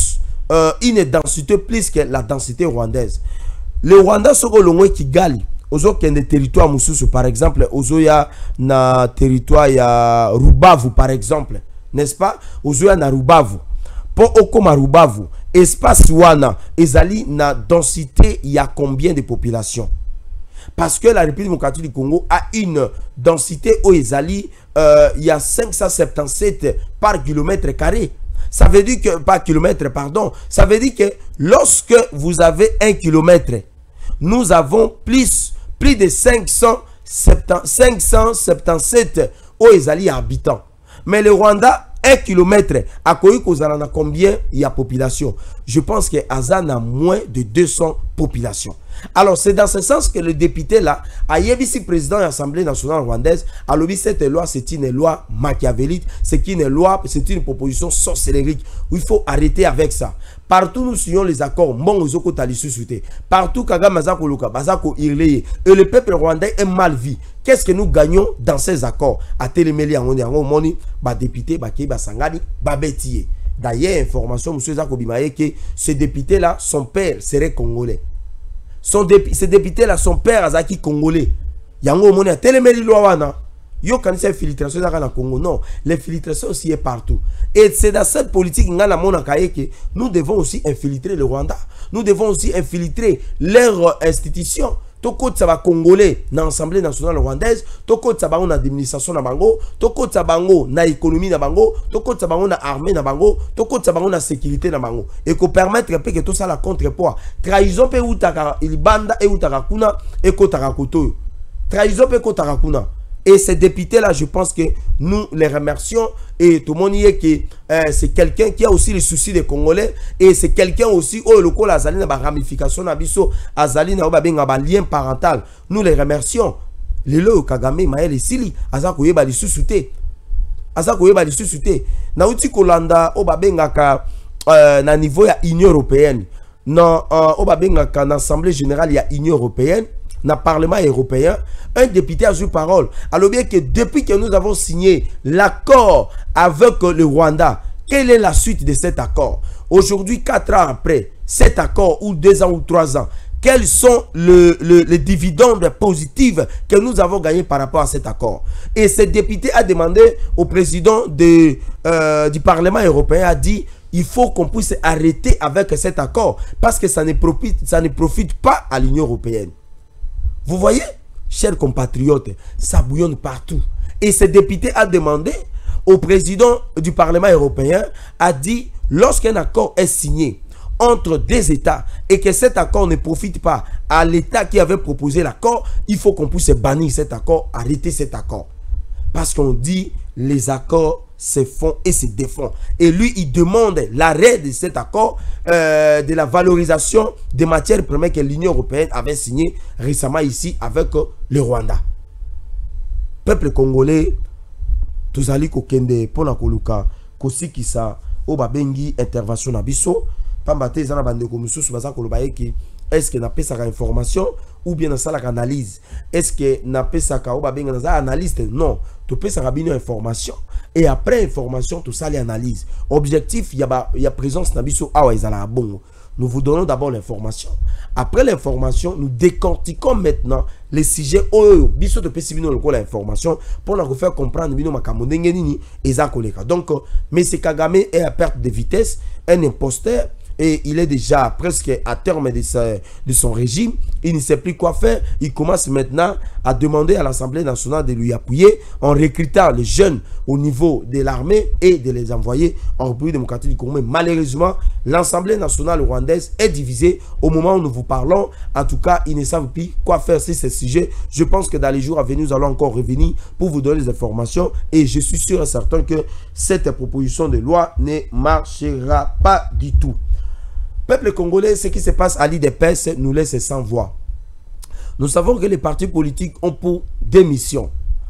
densité plus que la densité rwandaise. Le Rwanda, c'est le Kigali. Ozo qui est des territoires moussous, par exemple, Ozo ya na territoire ya Rubavu, par exemple, n'est-ce pas? Ozo ya na Rubavu. Pour Okoma Rubavu, espace wana, Ezali na densité, il y a combien de populations? Parce que la République démocratique du Congo a une densité au Ezali, il y a 577 par kilomètre carré. Ça veut dire que, par kilomètre, pardon, ça veut dire que lorsque vous avez 1 kilomètre, nous avons plus de 577 au Ezali habitants. Mais le Rwanda, 1 kilomètre, à Koïkozana, combien il y a population? Je pense que Azan a moins de 200 populations. Alors, c'est dans ce sens que le député là, a ici président de l'Assemblée nationale rwandaise, a lobby cette loi, c'est une loi machiavélique, c'est une loi, c'est une proposition sorcellerie. Il faut arrêter avec ça. Partout nous suivons les accords, partout Kagame Mazako Luka, Bazako Irleye, et le peuple rwandais est mal vu. Qu'est-ce que nous gagnons dans ces accords? À Téléméli, on est député, Sangani, Babetiye. D'ailleurs, information, M. Zako Bimaye, que ce député-là, son père serait congolais. Ce député-là, son père Azaki congolais. Yango Moni a Téléméli Loawana. Yo quand c'est infiltration dans le Congo, non. L'infiltration aussi est partout. Et c'est dans cette politique que nous devons aussi infiltrer le Rwanda. Nous devons aussi infiltrer leurs institutions. Toko tsaba congolais na l'Assemblée nationale rwandaise, toko tsaba na administration na bango, toko tsaba na économie na bango, toko tsaba na armée na bango, toko tsaba na sécurité na bango. Et qu'on permettre que tout ça la contrepoids. Trahison pe utaka ilibanda e utaka kuna e kotaka koto. Trahison pe kotaka kuna. Et ces députés-là, je pense que nous les remercions. Et tout le monde y est que c'est quelqu'un qui a aussi les soucis des Congolais. Et c'est quelqu'un aussi, oh, le col Azali n'a pas ramification, n'abisso, Azali n'a pas lien parental. Nous les remercions. Les lois Kagame, Maël et Sili, Azako yeba li sous-souté. Azako yeba li sous-souté. Na uti kolanda, Obabengaka, na niveau ya Union européenne. Na Obabengaka, na Assemblée générale, il y a Union européenne. Dans le Parlement européen, un député a eu parole. Alors bien que depuis que nous avons signé l'accord avec le Rwanda, quelle est la suite de cet accord? Aujourd'hui, 4 ans après cet accord, ou 2 ans ou 3 ans, quels sont les dividendes positifs que nous avons gagnés par rapport à cet accord? Et ce député a demandé au président du Parlement européen, a dit, il faut qu'on puisse arrêter avec cet accord parce que ça ne profite pas à l'Union européenne. Vous voyez, chers compatriotes, ça bouillonne partout. Et ce député a demandé au président du Parlement européen, a dit, lorsqu'un accord est signé entre deux États et que cet accord ne profite pas à l'État qui avait proposé l'accord, il faut qu'on puisse bannir cet accord, arrêter cet accord. Parce qu'on dit, les accords se font et se défont. Et lui, il demande l'arrêt de cet accord de la valorisation des matières premières que l'Union européenne avait signé récemment ici avec le Rwanda. Peuple congolais, tous allez kokende pona koluka kosikisa obabengi intervention na biso pambate ezana bande komisusu baza koloba eki est-ce que na pesaka information ou bien na salaka analyse, est-ce que na pesaka obabenga na analyste, non, to pesaka bino information et après information tout ça les analyse objectif il y a présence na biso awa ezala bongo. Nous vous donnons d'abord l'information. Après l'information, nous décortiquons maintenant les sujets biso de pesibino le l'information pour nous faire comprendre bino makambo ndenge nini eza koleka. Donc M. Kagame est à perte de vitesse, un imposteur et il est déjà presque à terme de son régime. Il ne sait plus quoi faire. Il commence maintenant à demander à l'Assemblée nationale de lui appuyer en recrutant les jeunes au niveau de l'armée et de les envoyer en République démocratique du Congo. Mais malheureusement, l'Assemblée nationale rwandaise est divisée au moment où nous vous parlons. En tout cas, ils ne savent plus quoi faire sur ce sujet. Je pense que dans les jours à venir, nous allons encore revenir pour vous donner les informations. Et je suis sûr et certain que cette proposition de loi ne marchera pas du tout. Peuple congolais, ce qui se passe à l'IDPS nous laisse sans voix. Nous savons que les partis politiques ont pour deux missions: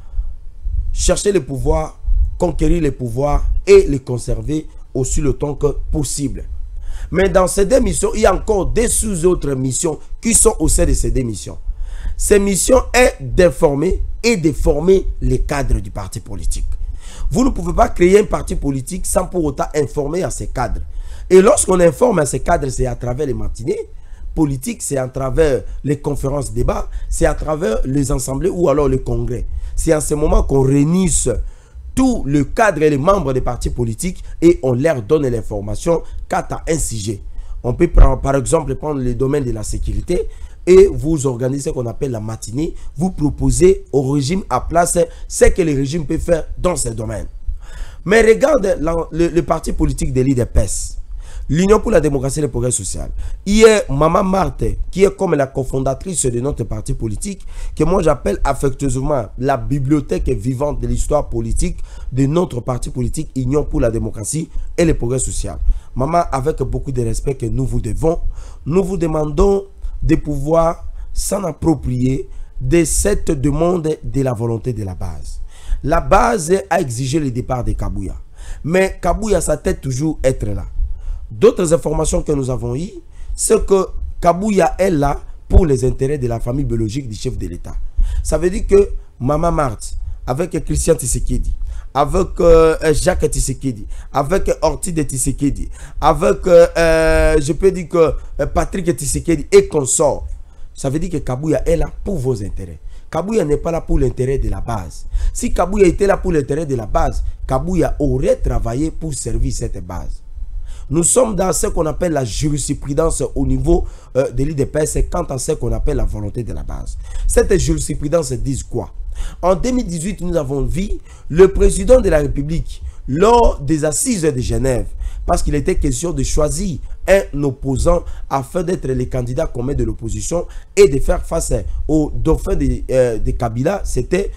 chercher le pouvoir, conquérir le pouvoir et les conserver aussi le temps que possible. Mais dans ces deux missions, il y a encore des sous-autres missions qui sont au sein de ces deux missions. Ces missions est d'informer et de former les cadres du parti politique. Vous ne pouvez pas créer un parti politique sans pour autant informer à ces cadres. Et lorsqu'on informe à ces cadres, c'est à travers les matinées politiques, c'est à travers les conférences débats, c'est à travers les assemblées ou alors les congrès. C'est à ce moment qu'on réunisse tous les cadres et les membres des partis politiques et on leur donne l'information quant à un sujet. On peut prendre, par exemple prendre le domaine de la sécurité et vous organisez ce qu'on appelle la matinée. Vous proposez au régime à place ce que le régime peut faire dans ce domaine. Mais regarde le parti politique de l'IDPS. L'Union pour la démocratie et le progrès social. Hier, Maman Marthe, qui est comme la cofondatrice de notre parti politique, que moi j'appelle affectueusement la bibliothèque vivante de l'histoire politique de notre parti politique Union pour la démocratie et le progrès social. Maman, avec beaucoup de respect que nous vous devons, nous vous demandons de pouvoir s'en approprier de cette demande de la volonté de la base. La base a exigé le départ de Kabouya. Mais Kabouya, sa tête toujours être là. D'autres informations que nous avons eues, c'est que Kabouya est là pour les intérêts de la famille biologique du chef de l'État. Ça veut dire que Maman Marthe, avec Christian Tshisekedi, avec Jacques Tshisekedi, avec Orti de Tshisekedi, avec, je peux dire que Patrick Tshisekedi et consort, ça veut dire que Kabouya est là pour vos intérêts. Kabouya n'est pas là pour l'intérêt de la base. Si Kabouya était là pour l'intérêt de la base, Kabouya aurait travaillé pour servir cette base. Nous sommes dans ce qu'on appelle la jurisprudence au niveau de l'IDPS quant à ce qu'on appelle la volonté de la base. Cette jurisprudence dit quoi? En 2018, nous avons vu le président de la République lors des assises de Genève, parce qu'il était question de choisir un opposant afin d'être le candidat commun de l'opposition et de faire face au dauphin de Kabila. C'était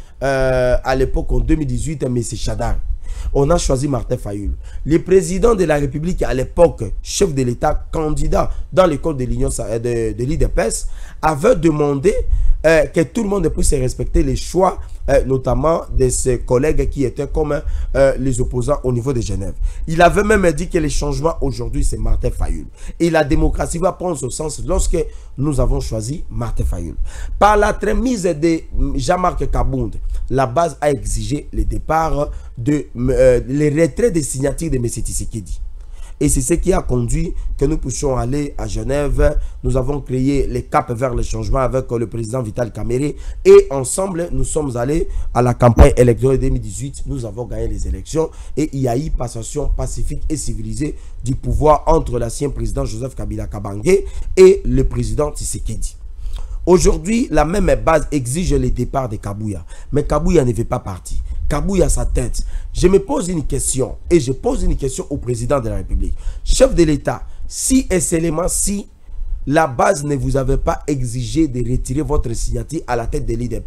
à l'époque en 2018 M. Chadar. On a choisi Martin Fayulu. Le président de la République à l'époque, chef de l'État, candidat dans l'école de l'Union de l'IDPS, avait demandé que tout le monde puisse respecter les choix, notamment de ses collègues qui étaient comme les opposants au niveau de Genève. Il avait même dit que les changements aujourd'hui, c'est Martin Fayulu. Et la démocratie va prendre ce sens lorsque nous avons choisi Martin Fayulu. Par la tremise de Jean-Marc Kabound, la base a exigé le départ les retraits des signatures de M. Tshisekedi. Et c'est ce qui a conduit que nous puissions aller à Genève. Nous avons créé les caps vers le changement avec le président Vital Kamerhe. Et ensemble, nous sommes allés à la campagne électorale 2018. Nous avons gagné les élections. Et il y a eu passation pacifique et civilisée du pouvoir entre l'ancien président Joseph Kabila Kabange et le président Tshisekedi. Aujourd'hui, la même base exige le départ de Kabouya. Mais Kabouya ne veut pas partir. Kabouya a sa tête. Je me pose une question et je pose une question au président de la République. Chef de l'État, si et seulement si la base ne vous avait pas exigé de retirer votre signature à la tête de l'IDP,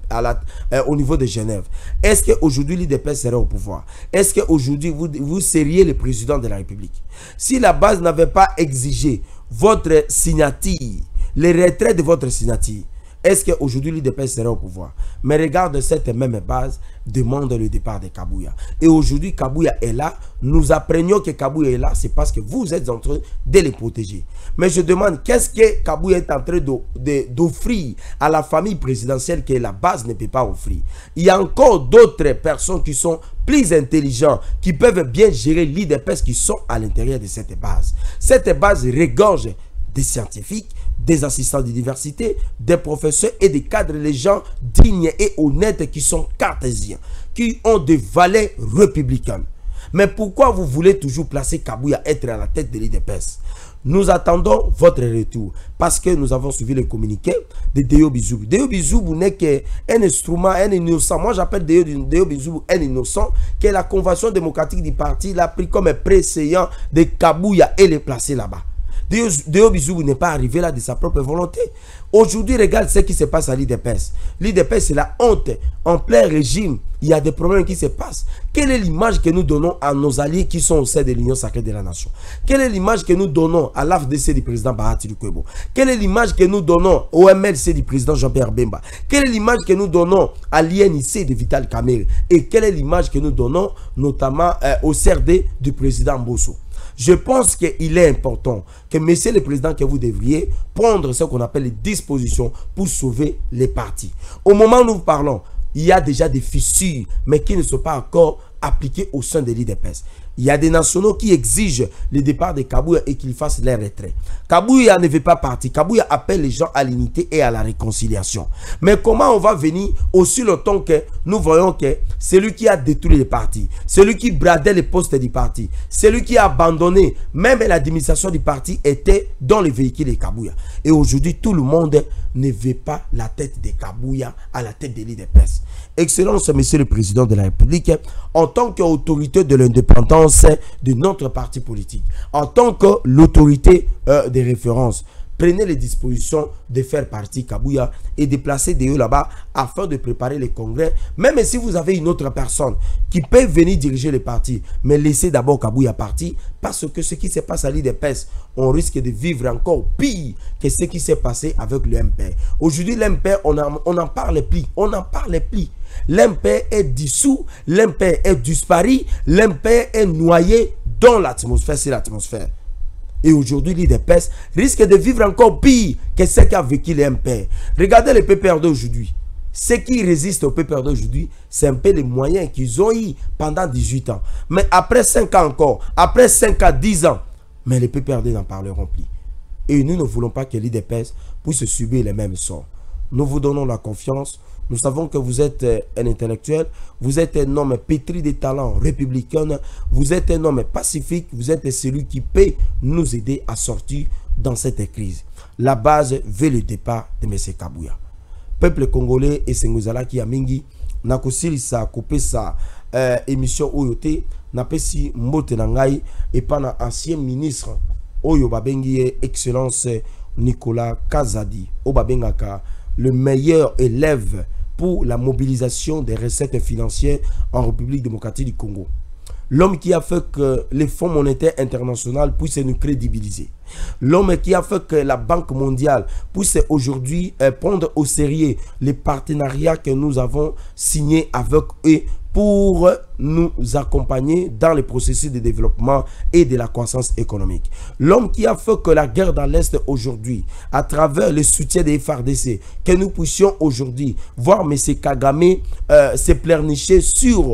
au niveau de Genève? Est-ce qu'aujourd'hui l'IDP serait au pouvoir? Est-ce qu'aujourd'hui vous seriez le président de la République? Si la base n'avait pas exigé votre signature, le retrait de votre signature, est-ce qu'aujourd'hui l'IDP serait au pouvoir? Mais regarde, cette même base demande le départ de Kabouya. Et aujourd'hui, Kabouya est là. Nous apprenions que Kabouya est là, c'est parce que vous êtes en train de les protéger. Mais je demande, qu'est-ce que Kabouya est en train d'offrir à la famille présidentielle que la base ne peut pas offrir? Il y a encore d'autres personnes qui sont plus intelligents, qui peuvent bien gérer l'IDP, qui sont à l'intérieur de cette base. Cette base regorge des scientifiques, des assistants de diversité, des professeurs et des cadres, les gens dignes et honnêtes qui sont cartésiens, qui ont des valeurs républicaines. Mais pourquoi vous voulez toujours placer Kabouya être à la tête de l'IDPS? Nous attendons votre retour parce que nous avons suivi le communiqué de Deo Bizoubou. Deo Bizoubou n'est qu'un instrument, un innocent. Moi j'appelle Deo Bizoubou un innocent que la convention démocratique du parti l'a pris comme préséant de Kabouya et le placer là-bas. Deo Bizoubou n'est pas arrivé là de sa propre volonté. Aujourd'hui, regarde ce qui se passe à l'IDPS. L'IDPS, c'est la honte. En plein régime, il y a des problèmes qui se passent. Quelle est l'image que nous donnons à nos alliés qui sont au sein de l'Union sacrée de la nation? Quelle est l'image que nous donnons à l'AFDC du président Bahati Lukwebo? Quelle est l'image que nous donnons au MLC du président Jean-Pierre Bemba? Quelle est l'image que nous donnons à l'INIC de Vital Kamerhe? Et quelle est l'image que nous donnons notamment au CRD du président Mbosso? Je pense qu'il est important que, monsieur le président, que vous devriez prendre ce qu'on appelle les dispositions pour sauver les partis. Au moment où nous parlons, il y a déjà des fissures, mais qui ne sont pas encore appliquées au sein de l'IDPS. Il y a des nationaux qui exigent le départ de Kabouya et qu'ils fassent leur retrait. Kabouya ne veut pas partir. Kabouya appelle les gens à l'unité et à la réconciliation. Mais comment on va venir aussi longtemps que nous voyons que celui qui a détruit les partis, celui qui bradait les postes du parti, celui qui a abandonné même l'administration du parti était dans les véhicules de Kabouya. Et aujourd'hui, tout le monde ne veut pas la tête de Kabouya à la tête de l'IDPS. Excellence, monsieur le président de la République, en tant qu'autorité de l'indépendance de notre parti politique, en tant que l'autorité de référence, prenez les dispositions de faire partie Kabouya et de placer des là-bas afin de préparer les congrès. Même si vous avez une autre personne qui peut venir diriger le parti, mais laissez d'abord Kabouya partir, parce que ce qui se passe à l'IDPS, on risque de vivre encore pire que ce qui s'est passé avec le MPR. Aujourd'hui, l'MPR, on n'en parle plus. On n'en parle plus. L'MPR est dissous, l'MPR est disparu, l'MPR est noyé dans l'atmosphère, c'est l'atmosphère. Et aujourd'hui, l'IDPS risque de vivre encore pire que ce qu'a vécu les MPR. Regardez les PPR d'aujourd'hui. Ce qui résiste au PPR d'aujourd'hui, c'est un peu les moyens qu'ils ont eu pendant 18 ans. Mais après 5 ans encore, après 5 à 10 ans, mais les PPRD n'en parleront plus. Et nous ne voulons pas que l'IDPS puisse subir les mêmes sorts. Nous vous donnons la confiance. Nous savons que vous êtes un intellectuel, vous êtes un homme pétri de talents républicains, vous êtes un homme pacifique, vous êtes celui qui peut nous aider à sortir dans cette crise. La base veut le départ de M. Kabouya. Peuple congolais et Sengozala qui a mingi, n'a qu'aussi sa coupé sa émission Oyote, n'a pas si mbote nangai et pendant ancien ministre Oyo Babengi Excellence Nicolas Kazadi, Obabengaka, le meilleur élève pour la mobilisation des recettes financières en République démocratique du Congo. L'homme qui a fait que les fonds monétaires internationaux puissent nous crédibiliser. L'homme qui a fait que la Banque mondiale puisse aujourd'hui prendre au sérieux les partenariats que nous avons signés avec eux pour nous accompagner dans le processus de développement et de la croissance économique. L'homme qui a fait que la guerre dans l'Est aujourd'hui, à travers le soutien des FARDC, que nous puissions aujourd'hui voir M. Kagame se pleurnicher sur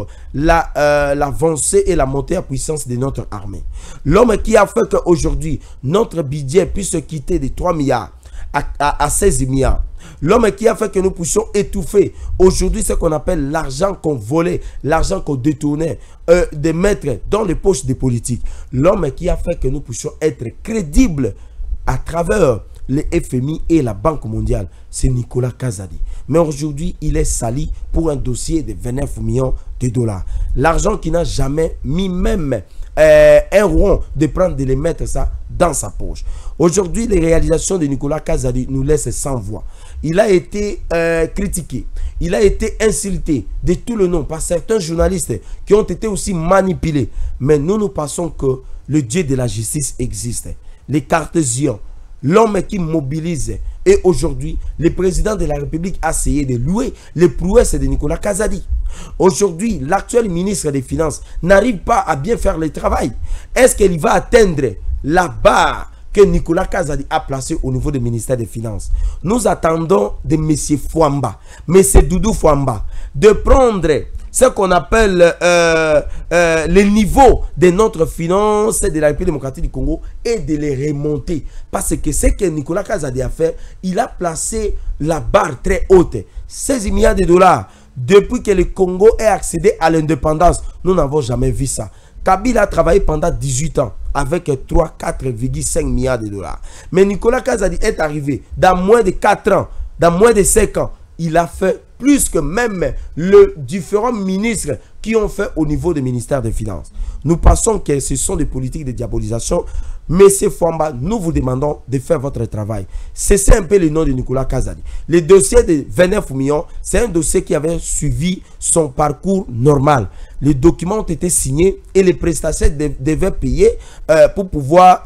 l'avancée et la montée en puissance de notre armée. L'homme qui a fait qu'aujourd'hui, notre budget puisse quitter de 3 milliards à 16 milliards. L'homme qui a fait que nous puissions étouffer aujourd'hui ce qu'on appelle l'argent qu'on volait, l'argent qu'on détournait, de mettre dans les poches des politiques. L'homme qui a fait que nous puissions être crédibles à travers le FMI et la Banque mondiale, c'est Nicolas Kazadi. Mais aujourd'hui, il est sali pour un dossier de 29 millions de dollars. L'argent qui n'a jamais mis même un rond, de prendre, de les mettre ça dans sa poche. Aujourd'hui, les réalisations de Nicolas Kazadi nous laissent sans voix. Il a été critiqué, il a été insulté de tout le nom par certains journalistes qui ont été aussi manipulés. Mais nous pensons que le Dieu de la justice existe. Les cartésiens, l'homme qui mobilise. Et aujourd'hui, le président de la République a essayé de louer les prouesses de Nicolas Kazadi. Aujourd'hui, l'actuel ministre des Finances n'arrive pas à bien faire le travail. Est-ce qu'il va atteindre la barre que Nicolas Kazadi a placée au niveau du ministère des Finances? Nous attendons de M. Fouamba, M. Doudou Fouamba, de prendre ce qu'on appelle le niveau de notre finance de la République démocratique du Congo et de les remonter. Parce que ce que Nicolas Kazadi a fait, il a placé la barre très haute. 16 milliards de dollars. Depuis que le Congo ait accédé à l'indépendance, nous n'avons jamais vu ça. Kabila a travaillé pendant 18 ans avec 4,5 milliards de dollars. Mais Nicolas Kazadi est arrivé dans moins de 4 ans, dans moins de 5 ans. Il a fait plus que même les différents ministres qui ont fait au niveau du ministère des Finances. Nous pensons que ce sont des politiques de diabolisation. Monsieur Fouamba, nous vous demandons de faire votre travail. C'est un peu le nom de Nicolas Kazadi. Le dossier de 29 millions, c'est un dossier qui avait suivi son parcours normal. Les documents ont été signés et les prestataires devaient payer pour pouvoir...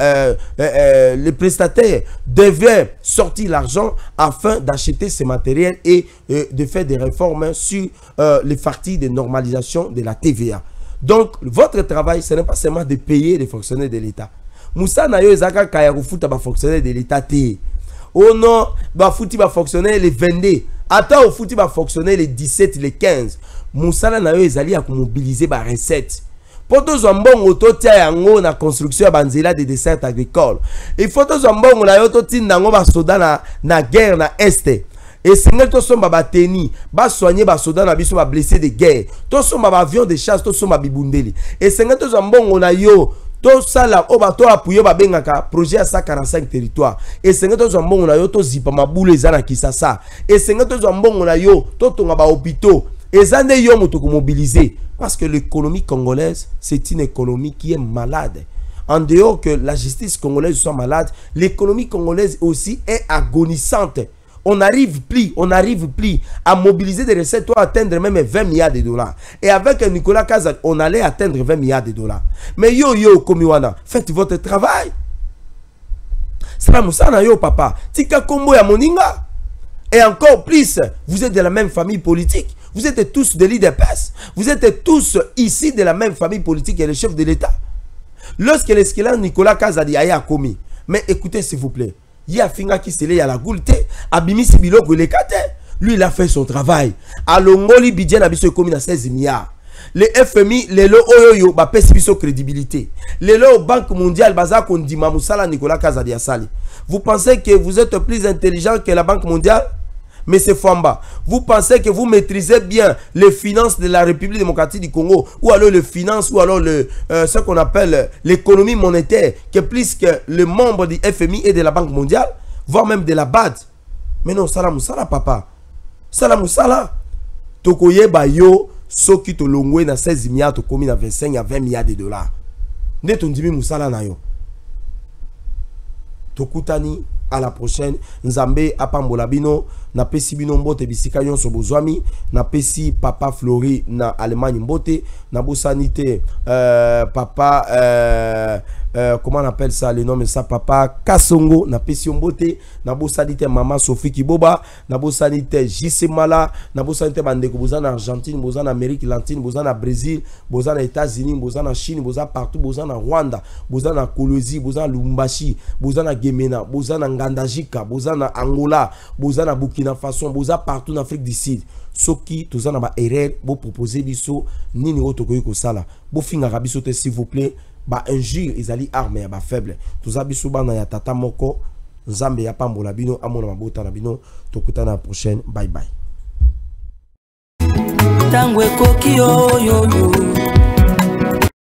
les prestataires devaient sortir l'argent afin d'acheter ces matériels et de faire des réformes sur les parties de normalisation de la TVA. Donc, votre travail, ce n'est pas seulement de payer les fonctionnaires de l'État. Moussa Nayo Ezaka Kayarufuta va fonctionner de l'État. Oh non, va fouti va fonctionner les 22. Attends, au fouti va fonctionner les 17, les 15. Moussa Nayo Ezali a mobilisé ba recette. Pour tous un bon auto yango na construction ya banzela de desserts agricoles. Il faut tous un bon na yoto tinango ba soda na guerre na este. Et c'est que tous sommes bateni, ba soigner ba soda na biso ba blessé de guerre. Tous sommes ba avion de chasse, tous sommes bibundeli. Et c'est que tous un bon na yo tout ça là, on va appuyer un projet à 145 territoires. Et c'est que tout un bon on a yo to zipa maboule zana kisasa. Et c'est que tout un bon on a yo to tonga ba hôpitaux. Et ça ne yo moto mobiliser parce que l'économie congolaise c'est une économie qui est malade. En dehors que la justice congolaise soit malade, l'économie congolaise aussi est agonisante. On n'arrive plus à mobiliser des recettes pour atteindre même 20 milliards de dollars. Et avec Nicolas Kazadi, on allait atteindre 20 milliards de dollars. Mais yo, Komiwana, faites votre travail. Salam sana yo, papa. Tika kombo ya moninga. Et encore plus, vous êtes de la même famille politique. Vous êtes tous de l'IDPS. Vous êtes tous ici de la même famille politique et le chef de l'État. Lorsque l'escalade Nicolas Kazadi a commis, mais écoutez s'il vous plaît, il y a Finga qui s'est à la goulte, Abimisi Biloko le kate. Lui, il a fait son travail. À Longoli, Bidjan a biso commis à 16 milliards. Le FMI, les lo oyoyo, ba pesi biso crédibilité. Les lo Banque mondiale, baza kondima Moussala Nicolas Kazadi Asali. Vous pensez que vous êtes plus intelligent que la Banque mondiale? Mais c'est Fouamba. Vous pensez que vous maîtrisez bien les finances de la République démocratique du Congo, ou alors les finances, ou alors ce qu'on appelle l'économie monétaire, qui est plus que le membre du FMI et de la Banque mondiale, voire même de la BAD. Mais non, Salam Moussala, papa. Salam Moussala. Tokoye Bayo, Soki to longwe na 16 milliards, to komi na 25 à 20 milliards de dollars. Ne ton dimi Moussala na yo. Tokutani. À la prochaine. Nzambe apambola bino na pesi bino mbote bisika nyonso bozwami na pesi papa Flori na Allemagne mbote na bosanité papa comment on appelle ça le nom de ça papa Kasongo na pesi mbote na bosanité maman Sophie Kiboba na bosanité JC Mala na bosanité bandeko bozana Argentine bozana Amérique latine bozana Brésil bozana États-Unis bozana Chine bozana partout bozana Rwanda bozana Kolosi bozana Lumbashi bozana Gemena bozana Ngandajika bozana Angola bozana Burkina Faso bozana partout en Afrique du Sud. Soki tozana ba erreur bo proposer biso nini otokoyi ko sala bo finga biso te s'il vous plaît ba injure ezali arme ya ba faible toza biso bana ya tata moko nzambe ya pambola bino amona mabota na bino tokutana la prochaine bye bye. Tango ekoki oyo